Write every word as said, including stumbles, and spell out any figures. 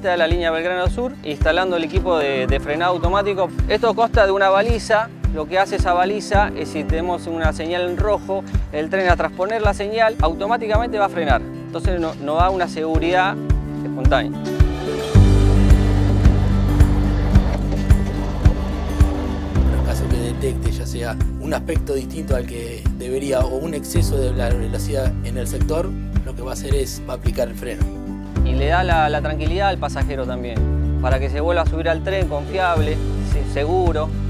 parte de la línea Belgrano Sur, instalando el equipo de, de frenado automático. Esto consta de una baliza. Lo que hace esa baliza es, si tenemos una señal en rojo, el tren al transponer la señal automáticamente va a frenar. Entonces nos no da una seguridad espontánea. En caso que detecte ya sea un aspecto distinto al que debería o un exceso de la velocidad en el sector, lo que va a hacer es va a aplicar el freno. Y le da la, la tranquilidad al pasajero también, para que se vuelva a subir al tren confiable, seguro.